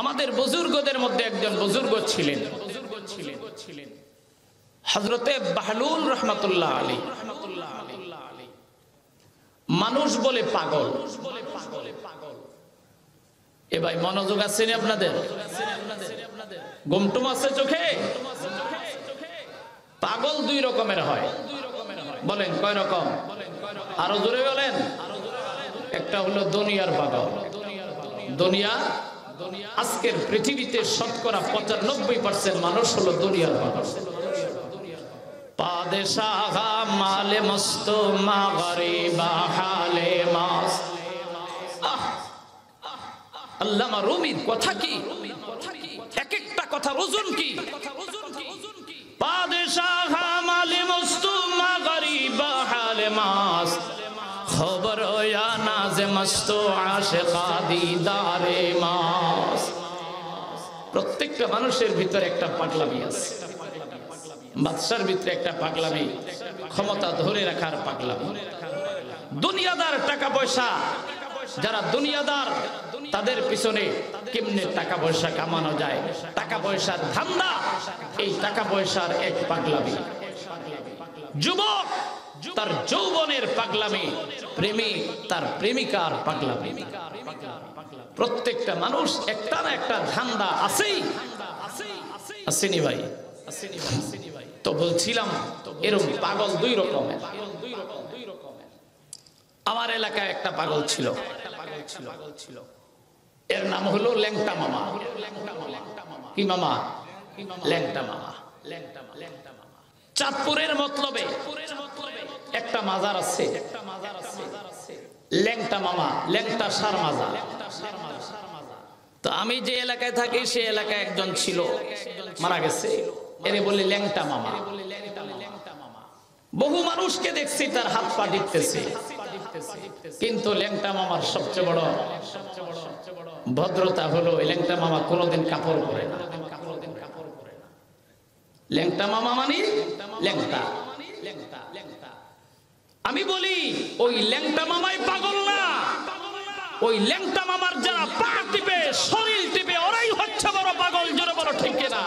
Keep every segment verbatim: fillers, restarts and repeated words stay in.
আমাদের বুজুর্গদের মধ্যে একজন বুজুর্গ ছিলেন, হযরতে বাহলুল রাহমাতুল্লাহ আলাইহি। মানুষ বলে পাগল। এ ভাই মনোযোগ আছে না আপনাদের? ঘুমটুম আছে চোখে? পাগল দুই রকমের হয়, বলেন কয় রকম? আরো জোরে বলেন। একটা হলো দুনিয়ার পাগল। দুনিয়া, আজকের পৃথিবীতে শতকরা পঁচানব্বই পার্সেন্ট মানুষ হলো দুনিয়ার পাগল। পাদেশাহ মালে মস্ত মা গরিবা হালে মাস। আল্লামা রুমির কথা কি, এক একটা কথার ওজন কি। পাদেশাহ মালে মস্ত মা গরিবা হালে মাস, খবর ইয়া নাজে মস্ত আশিকা দিদারে মাস। প্রত্যেকটা মানুষের ভিতরে একটা পাগলামি আছে। বাদশার ভিতরে একটা পাগলামি, ক্ষমতা ধরে রাখার পাগলামি। দুনিয়াদার টাকা পয়সা, যারা দুনিয়াদার তাদের পিছনে কেমনে টাকা পয়সা কামানো যায়, টাকা পয়সার ধান্দা, এই টাকা পয়সার এক পাগলামি। যুবক তার যৌবনের পাগলামি, প্রেমিক তার প্রেমিকার পাগলামি। প্রত্যেকটা মানুষ একটা না একটা ধান্দা আছেই, আসেনি ভাই? তো বলছিলাম এরকম পাগল দুই রকমের। আমার এলাকায় একটা পাগল ছিল, এর নাম হলো ল্যাংটা মামা। কি মামা? ল্যাংটা মামা। চাঁদপুরের মতলবে একটা মাজার আছে, ল্যাংটা মামা, ল্যাংটা সার মাজার। তো আমি যে এলাকায় থাকি সে এলাকায় একজন ছিল, মারা গেছে, এরে বলে ল্যাংটা মামা। বহু মানুষকে দেখছি তার হাত পা টিপতেছে, কিন্তু ল্যাংটা মামার সবচেয়ে বড় ভদ্রতা হলো ল্যাংটা মামা কোনোদিন কাপড় পরে না। ল্যাংটা মামা মানে ল্যাংটা। আমি বলি ওই ল্যাংটা মামাই পাগল না, ওই ল্যাংটা মামার যারা পা টিপে, শরীর টিপে, ওরাই হচ্ছে বড় পাগল। জোরে বলো ঠিক কিনা?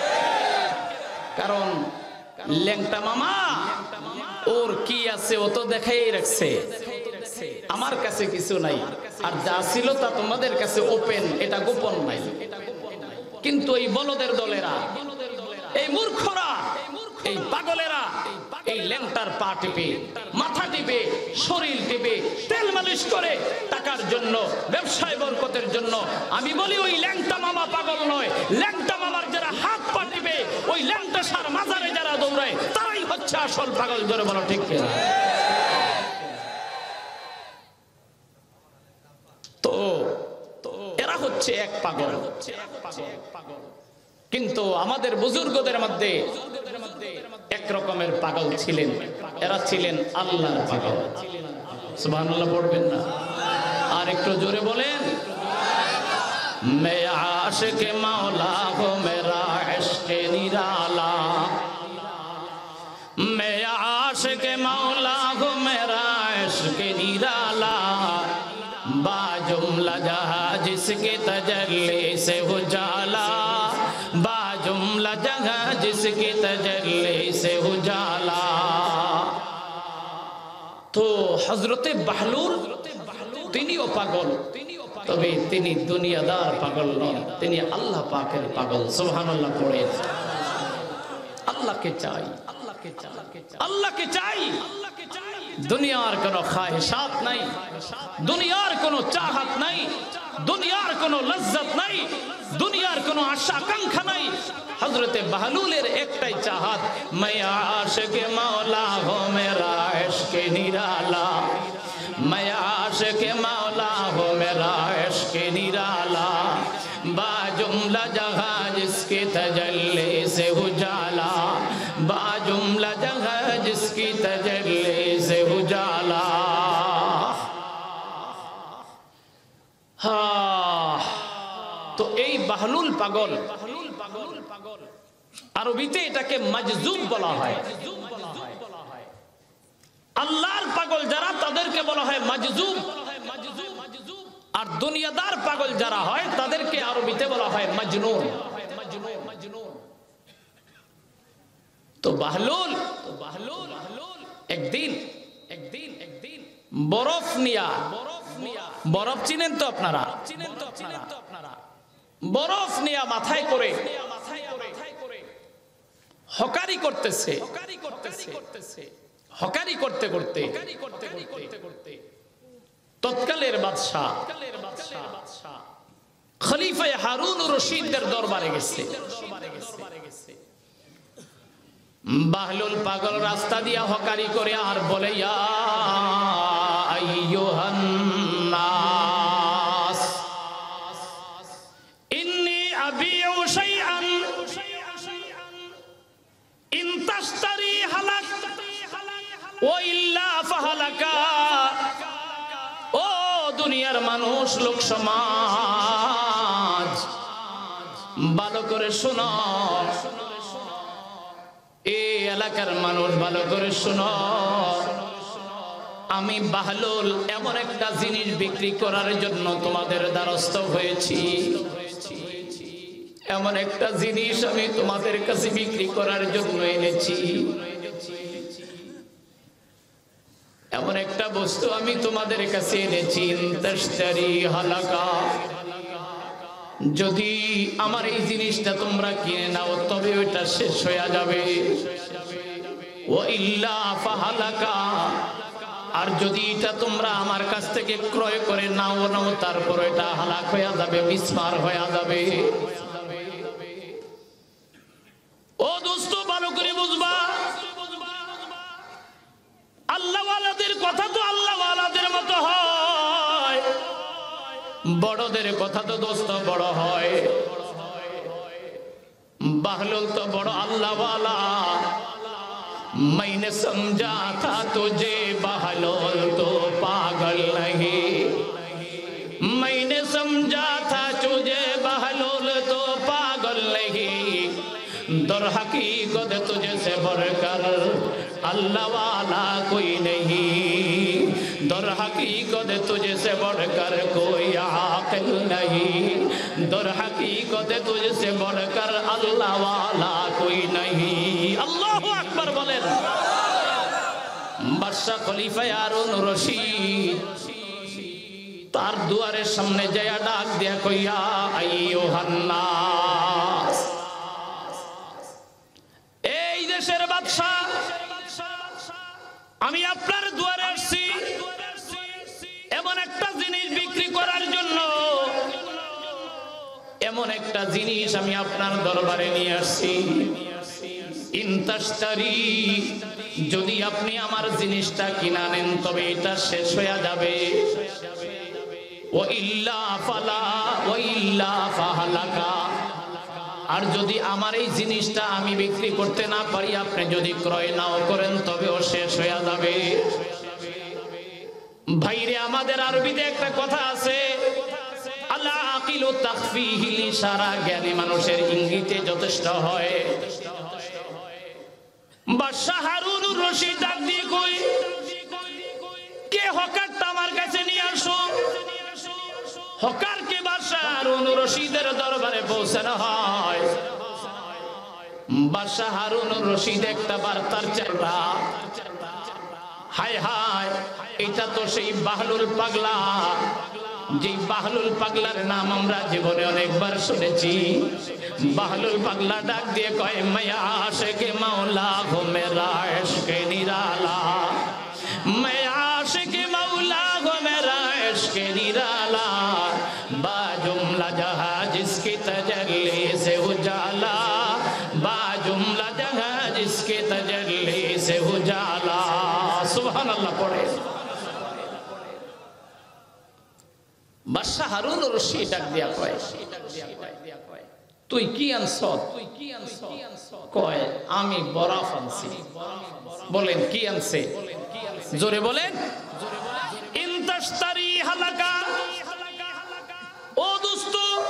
কারণ ল্যাংটা মামা ওর কি আছে ও তো দেখাই রাখছে, আমার কাছে কিছু নাই, আর যা ছিল তা তোমাদের কাছে ওপেন, এটা গোপন নাই। কিন্তু এই বলদের দলেরা, এই মূর্খরা, এই পাগলেরা এই ল্যাংটার পা টিপে, মাথা টিপে, শরীর টিপে, তেল মালিশ করে টাকার জন্য, ব্যবসায় বরকতের জন্য। আমি বলি ওই ল্যাংটা মামা পাগল নয়, ল্যাংটা মামার যারা হাত পা টিপে, ওই ল্যাংটা সার মাজারে যারা দৌড়ায়, তারাই হচ্ছে আসল পাগল। ধরে বলো ঠিক কিনা? তো এরা হচ্ছে এক পাগল। কিন্তু আমাদের বুজুর্গদের মধ্যে এক রকমের পাগল ছিলেন, এরা ছিলেন আল্লাহর পাগল। সুবহানাল্লাহ পড়বেন না? আর একটু জোরে বলেন। মে আশিকে মাওলা হো মেরা ইশকে নিরালা, মে আশিকে মাওলা হো মেরা ইশকে নিরালা, बाजुमला जहां जिसके तजल्ली से उजाला, बाजुमला जहां जिसके तजल्ली से उजाला। तो हजरते बाहलुल তিনিও পাগল, তবে তিনি দুনিয়াদার পাগল নন, তিনি আল্লাহ পাকের পাগল। সুবহানাল্লাহ পড়েন। আল্লাহকে চাই, আল্লাহকে চাই, আল্লাহকে চাই। দুনিয়ার কোনো খাহিশাত নাই, দুনিয়ার কোনো চাহত নাই, দুনিয়ার কোনো লজ্জত নাই, দুনিয়ার কোনো আশা আকাঙ্ক্ষা নাই। হযরতে বাহলুলের একটাই চাহত, मैं आशिक मौला हो मेरा इश्क निराला, मैं आशिक मौला हो मेरा इश्क निराला, बाजुमला जहां जिसकी तजल्ली से उजाला, बाजुमला जहां जिसकी तजल्ली से उजाला। हाँ, तो এই বাহলুল পাগল, আরবিতে এটাকে মাজজুব বলা হয়। আল্লাহর পাগল যারা তাদেরকে বলা হয় মাজজুব। আর দুনিয়াদার পাগল যারা হয় তাদেরকে আরবিতে বলা হয় মাজনুন। তো বাহলুল তো বাহলুল একদিন একদিন একদিন বরফ নিয়া বরফ নিয়া বরফ চিনেন তো আপনারা চিনেন তো চিনেন তো আপনারা বরফ নিয়া মাথায় করে মাথায় করে হকারি করতেছে হকারি করতেছে হকারি করতে করতে হকারি করতে করতে করতে তৎকালের বাদশা খলিফা হারুন রশিদের দরবারে গেছে। বাহলুল পাগল রাস্তা দিয়া হকারি করে আর বলে, ইয়া আইয়ুহান নাস ইন্নী আবিউ শাইআন ইন তাশতারি হালাক ওয়া ইল্লা ফাহালাকা। ও দুনিয়ার মানুষ, লোক সমাজ, ভালো করে শোনো, এই এলাকার মানুষ ভালো করে শোনো, আমি বাহলুল এমন একটা জিনিস বিক্রি করার জন্য তোমাদের দ্বারস্থ হয়েছি। এমন একটা জিনিস আমি তোমাদের কাছে বিক্রি করার জন্য এনেছি। এমন একটা বস্তু আমি তোমাদের কাছে এনেছি। তাশতারি হালাকা, যদি আমার এই জিনিসটা তোমরা কিনে নাও তবে ওইটা শেষ হয়ে যাবে। ওয়া ইল্লা ফাহালাকা, আর যদি এটা তোমরা আমার কাছ থেকে ক্রয় করে নাও নাও তারপর এটা হালাক হয়ে যাবে, বিস্মার হয়ে যাবে। ও দোস্ত, ভালো করে বুঝবা, আল্লাহওয়ালাদের কথা তো আল্লাহওয়ালাদের মতো হয়, বড়দের কথা তো দোস্ত বড় হয়। বাহলুল তো বড় আল্লাহওয়ালা। मैंने समझा था तुझे बहलुल तो पागल नहीं, मैंने समझा था तुझे बहलुल तो पागल नहीं, दर हकीकत तुझे से बढ़कर अल्लाह वाला कोई नहीं, दर हकीकत तुझे से बढ़कर कोई आकिल नहीं, दर हकीकत तुझे से बढ़कर अल्लाह वाला कोई नहीं। अल्लाहु আকবার বলেন। বাদশা খলিফা হারুন রশিদ তার দুয়ারের সামনে যায়া ডাক দিয়া কইয়া, আইয়ুহান নাস, এই দেশের বাদশা, আমি আপনার দুয়ারে আসছি এমন একটা জিনিস বিক্রি করার জন্য। এমন একটা জিনিস আমি আপনার দরবারে নিয়ে আসছি। ইন তাশতারি, যদি আপনি আমার জিনিসটা কিনা নেন তবে এটা শেষ হয়ে যাবে। ওয়া ইল্লা ফালা ওয়া ইল্লা ফাহালাকা, আর যদি আমার এই জিনিসটা আমি বিক্রি করতে না পারি, আপনি যদি ক্রয় নাও করেন তবেও শেষ হয়ে যাবে। ভাইরে, আমাদের আরবিতে একটা কথা আছে, আল আকিলু তাখফিহিল ইশারা, জ্ঞানী মানুষের ইঙ্গিতে যথেষ্ট হয়। বাদশা হারুন রশিদ ডাক দিয়ে কই, কে হকারটা আমার কাছে নিয়ে আসো। হকারকে বাদশা হারুন রশিদের দরবারে পৌঁছানো হয়। বাদশা হারুন রশিদ একটা বার্তার চেহারা, হায় হায়, এটা তো সেই বাহলুল পাগলা, যে বাহলুল পাগলার নাম আমরা জীবনে অনেকবার শুনেছি। বাহলুল পাগলা ডাক দিয়ে কয়, মায়া আশিকে মাওলা গো মেরা ইশকে নিরালা, মায়া আশিকে মাওলা গো মেরা ইশকে নিরালা, বা জুমলা জাহাঁ জিসকি তজল্লি সে উজালা, বা জুমলা জাহাঁ জিসকি তজল্লি সে উজালা। সুবহানাল্লাহ পড়ে। বাদশা হারুন রশিদ ডাক দিয়া কয়, তুই কি আনছ? কয়, আমি বরফ আনছি। বলেন কি আনছে? জোরে বলেন। ইন তাশতারি হালাকা, ও দোস্ত,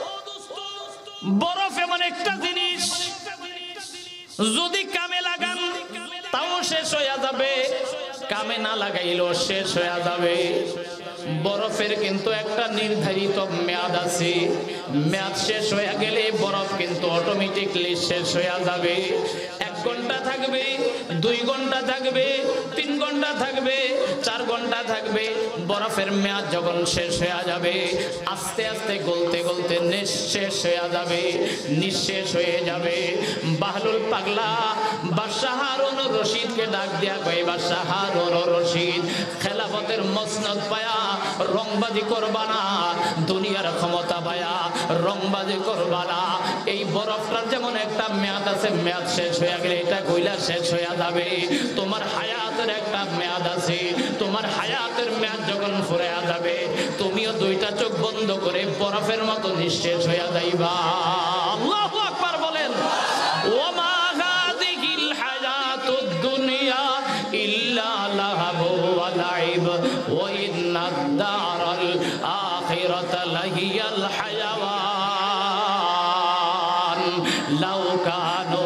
বরফ এমন একটা জিনিস, যদি কামে লাগান তাও শেষ হয়ে যাবে, কামে না লাগাইলেও শেষ হয়ে যাবে। বরফের কিন্তু একটা নির্ধারিত মেয়াদ আছে, মেয়াদ শেষ হয়ে গেলে বরফ কিন্তু অটোমেটিকলি শেষ হয়ে যাবে। এক ঘন্টা থাকবে, দুই ঘন্টা থাকবে, তিন ঘন্টা থাকবে, চার ঘন্টা থাকবে, বরফের মেয়াদ যখন শেষ হয়ে যাবে আস্তে আস্তে গলতে গলতে নিঃশেষ হয়ে যাবে, নিঃশেষ হয়ে যাবে। বাহলুল পাগলা বাদশাহ হারুন রশিদকে ডাক দিয়া কয়, বাদশাহ হারুন রশিদ, খেলাফতের মসনদ পায়া রংবাজি করবা না, দুনিয়ার ক্ষমতা পায়া রংবাজি করবা না। এই বরফটার যেমন একটা মেয়াদ আছে, মেয়াদ শেষ হয়ে গেলে এটা কইলা শেষ হয়ে যাবে। তোমার হায়াতের একটা মেয়াদ আছে, তোমার হায়াতের মেয়াদ যখন ফুরে যাবে তুমিও দুইটা চোখ বন্ধ করে বরফের মতো নিঃশেষ হয়ে যাইবা। আল্লাহু আকবার বলেন। ওমা হাযিহিল হায়াতুদ দুনিয়া ইল্লা লাহবু ওয়া লাইব ওয়া ইন্নাদ দারাল আখিরাতা লাহিয়াল হায়াওয়ান লাউ কানু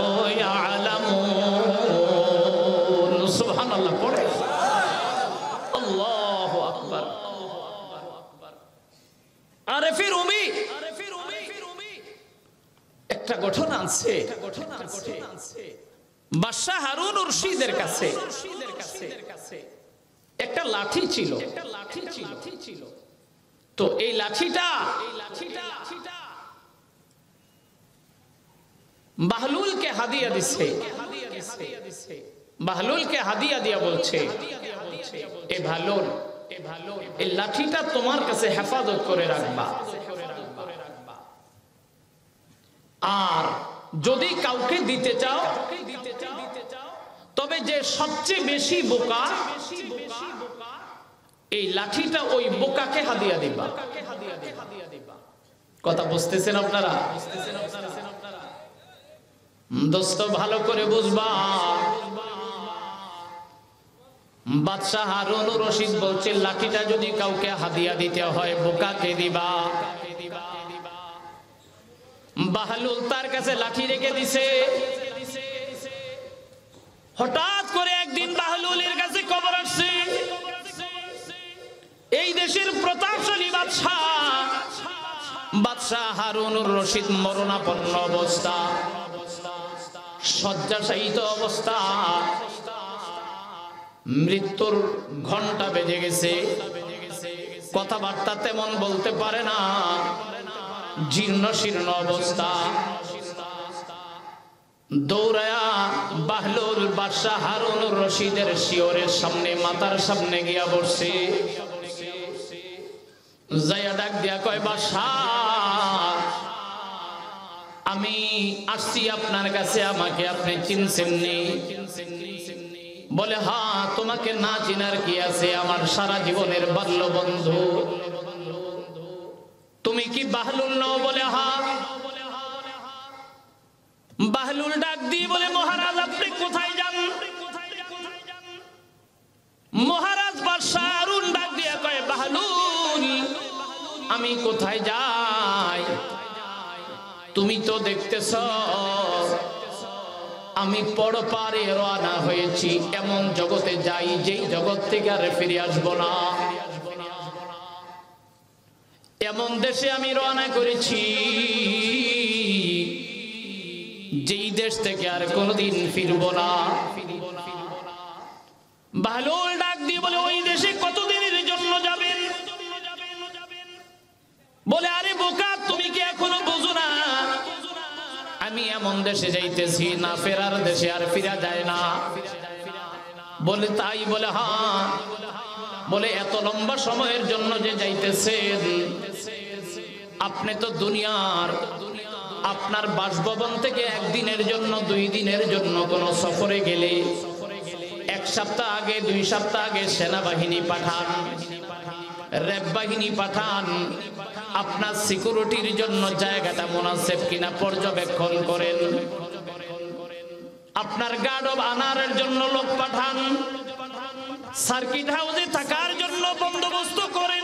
ইয়ালামুন। সুবহানাল্লাহ পড়ে। আল্লাহু আকবার। আরে ফির উমি একটা ঘটনা আছে, বাদশাহ হারুন রশিদের কাছে একটা লাঠি ছিল। তো এই লাঠিটা বাহলুলকে হাদিয়া দিচ্ছে। বাহলুলকে হাদিয়া দিয়া বলছে, এ বাহলুল, এই লাঠিটা তোমার কাছে হেফাজত করে রাখবা, আর যদি কাউকে দিতে চাও তবে যে সবচেয়ে বেশি বোকা এই লাঠিটা ওই বোকাকে হাদিয়া দিবা। কথা বুঝতেছেন আপনারা? দোস্ত ভালো করে বুঝবা। বাদশাহ হারুন রশিদ বলছে লাঠিটা যদি কাউকে হাদিয়া দিতে হয় বোকাকে দিবা। বাহলুল তার কাছে লাঠি রেখে দিছে। হঠাৎ করে একদিন বাহলুলের কাছে খবর আসছে এই দেশের প্রতাপশালী বাদশাহ বাদশাহ হারুন রশিদ মরণাপন্ন অবস্থা, শয্যাশায়িত অবস্থা, মৃত্যুর ঘন্টা বেজে গেছে, কথাবার্তা তেমন বলতে পারে না, জীর্ণ শীর্ণ অবস্থা। দৌড়ায়া বাহলুল বাদশাহ হারুন রশিদের শিয়রের সামনে, মাথার সামনে গিয়া বসছে। যাইয়া ডাক দিয়া কয়, বাদশাহ আমি আসছি আপনার কাছে, আমাকে আপনি চিনছেন নি? বলে, হ্যাঁ, তোমাকে না চিনার কি আছে, আমার সারা জীবনের বাল্য বন্ধু। তুমি কি বাহলুল নও? বলে, হ্যাঁ। বাহলুল ডাক দিয়ে বলে, মহারাজ আপনি কোথায় যান? মহারাজ বাদশাহ হারুন ডাক দিয়া কয়, বাহলুল আমি কোথায় যাই? তুমি তো দেখতেছ আমি পরপারে রওনা হয়েছি, এমন জগতে যাই যেই জগৎ থেকে আর ফিরে আসবো না। এমন দেশে আমি রওনা করেছি যেই দেশ থেকে আর কোনোদিন ফিরবো না। বাহলুল ডাক দিয়ে বলে, ওই দেশে কতদিনের জন্য যাবেন? বলে, আরে বোকা, তুমি কি এখনো বুঝো না আমি এমন দেশে যাইতেছি না ফেরার দেশে আর ফিরা যায় না। বলে, তাই? বলে, হ্যাঁ। বলে, এত লম্বা সময়ের জন্য যে যাইতেছেন, আপনি তো দুনিয়ার আপনার বাসভবন থেকে একদিনের জন্য, দুই দিনের জন্য কোন সফরে গেলে এক সপ্তাহ আগে, দুই সপ্তাহ আগে সেনাবাহিনী পাঠান, র্যাব বাহিনী পাঠান, আপনার সিকিউরিটির জন্য জায়গাটা মুনাসিব কিনা পর্যবেক্ষণ করেন, আপনার গার্ড অব অনারের জন্য লোক পাঠান, সার্কিট হাউসে থাকার জন্য বন্দোবস্ত করেন।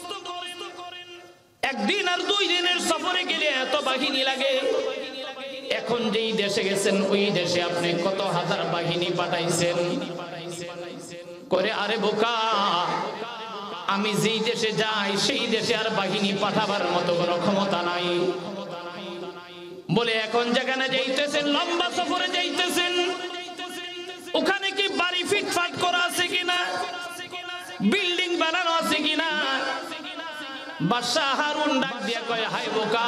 একদিন আর দুই দিনের সফরে গেলে এত বাহিনী লাগে। এখন যেই দেশে গেছেন ওই দেশে আপনি কত হাজার বাহিনী পাঠাইছেন করে। আরে বোকা, আমি যেই দেশে যাই সেই দেশে আর বাহিনী পাঠাবার মতো কোনো ক্ষমতা নাই বলে এখন যেখানে যাইতেছেন লম্বা সফরে যাইতেছেন ওখানে কি বাড়ি ফিটফাট করা আছে কিনা বিল্ডিং বানানো আছে কিনা বাদশা হারুন ডাক দিয়া কয় হায় বোকা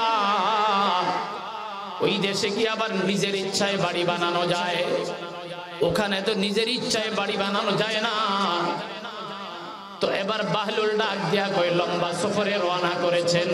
ওই দেশে কি আবার নিজের ইচ্ছায় বাড়ি বানানো যায় ওখানে তো নিজের ইচ্ছায় বাড়ি বানানো যায় না তো এবার বাহলুল ডাক দিয়া কয় লম্বা সফরে রওনা করেছেন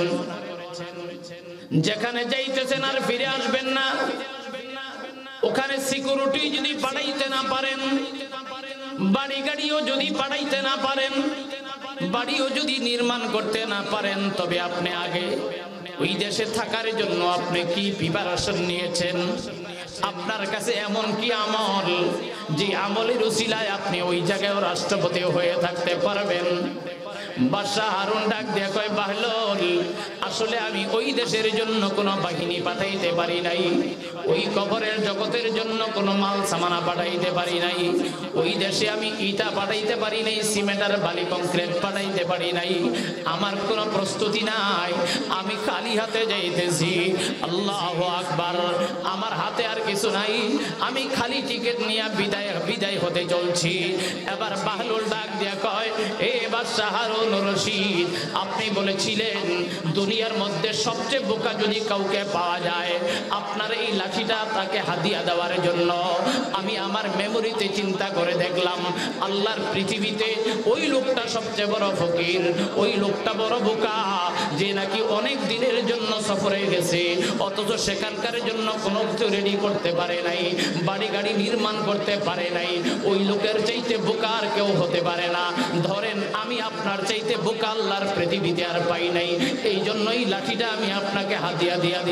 যেখানে যাইতেছেন আর ফিরে আসবেন না ওখানে সিকিউরিটি যদি পাঠাইতে না পারেন বাড়ি গাড়িও যদি পাঠাইতে না পারেন বাড়িও যদি নির্মাণ করতে না পারেন তবে আপনি আগে ওই দেশে থাকার জন্য আপনি কি প্রিপারেশন নিয়েছেন আপনার কাছে এমন কি আমল যে আমলের উসিলায় আপনি ওই জায়গায় রাষ্ট্রপতি হয়ে থাকতে পারবেন বাদশা হারুন ডাক দিয়া কয় বাহলুল আসলে আমি ওই দেশের জন্য কোনো বাহিনী পাঠাইতে পারি নাই ওই কবরের জগতের জন্য কোনো মাল সামানা পাঠাইতে পারি নাই ওই দেশে আমি ইটা পাঠাইতে পারি নাই সিমেন্ট আর বালি কংক্রিট পাঠাইতে পারি নাই আমার কোনো প্রস্তুতি নাই আমি খালি হাতে যাইতেছি আল্লাহু আকবার আমার হাতে আর কিছু নাই আমি খালি টিকিট নিয়ে বিদায় বিদায় হতে চলছি এবার বাহলুল ডাক দিয়া কয় এ বাদশা হারুন রশিদ আপনি বলেছিলেন দুনিয়ার মধ্যে সবচেয়ে বোকা যদি কাউকে পাওয়া যায় আপনার এই লাঠিটা তাকে হাদিয়া দেওয়ার জন্য আমি আমার মেমোরিতে চিন্তা করে দেখলাম আল্লাহর পৃথিবীতে ওই লোকটা সবচেয়ে বড় ফকির ওই লোকটা বড় বোকা যে নাকি অনেক দিনের জন্য সফরে গেছে অথচ সেখানকার জন্য কোনো কিছু রেডি করতে পারে নাই বাড়ি গাড়ি নির্মাণ করতে পারে নাই ওই লোকের চাইতে বোকা আর কেউ হতে পারে না ধরেন আমি আপনার চাইতে বোকা আল্লাহর পৃথিবীতে আর পাই নাই এই জন্যই লাঠিটা আমি আপনাকে হাদিয়া দিয়া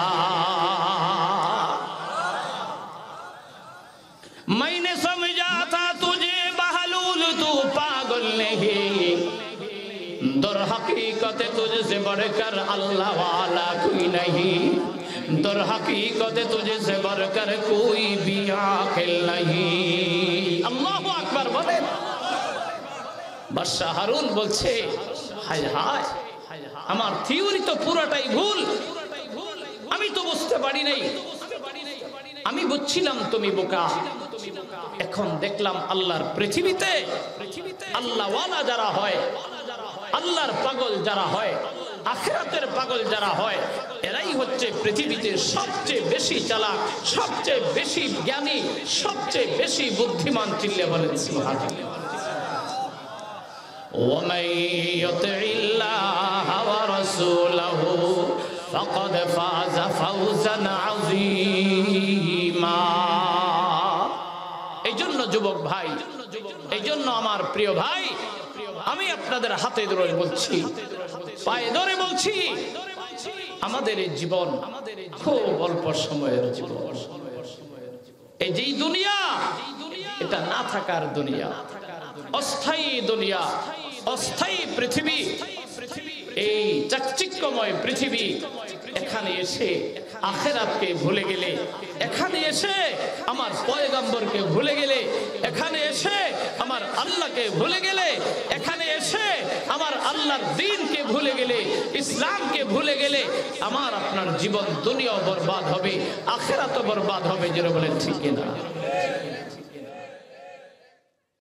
দিলাম मैंने समझा था तुझे बहलूल तू पागल नहीं दर हकीकत तुझसे बढ़कर अल्लाह वाला कोई नहीं दर हकीकत तुझसे बढ़कर कोई भी आखिल नहीं अल्लाहु আকবার বলেন বাদশা হারুন বলছে হায় হায় আমার থিওরি তো পুরোটাই ভুল আমি তো বুঝতে পারি নাই আমি বুঝছিলাম তুমি বোকা এখন দেখলাম আল্লাহর পৃথিবীতে আল্লাহ ওয়ালা যারা হয় আল্লাহর পাগল যারা হয় আখিরাতের পাগল যারা হয় এরাই হচ্ছে পৃথিবীতে সবচেয়ে বেশি চালাক সবচেয়ে বেশি জ্ঞানী সবচেয়ে বেশি বুদ্ধিমান চিল্লে বলেন সুবহানাল্লাহ ومن يطع الله ورسوله فقد فاز فوزا عظيما এইজন্য যুবক ভাই এইজন্য আমার প্রিয় ভাই আমি আপনাদের হাতে ধরে বলছি পায়ে ধরে বলছি আমাদের এই জীবন খুব অল্প সময়ের জীবন এই যে দুনিয়া এটা না থাকার দুনিয়া অস্থায়ী দুনিয়া অস্থায়ী পৃথিবী এই চাকচিক্যময় পৃথিবী এখানে এসে আখিরাতকে ভুলে গেলে এখানে এসে আমার পয়গম্বরকে ভুলে গেলে এখানে এসে আমার আল্লাহকে ভুলে গেলে এখানে এসে আমার আল্লাহর দ্বীনকে ভুলে গেলে ইসলামকে ভুলে গেলে আমার আপনার জীবন দুনিয়াও বরবাদ হবে আখিরাতও বরবাদ হবে যেটা বলেন ঠিক কিনা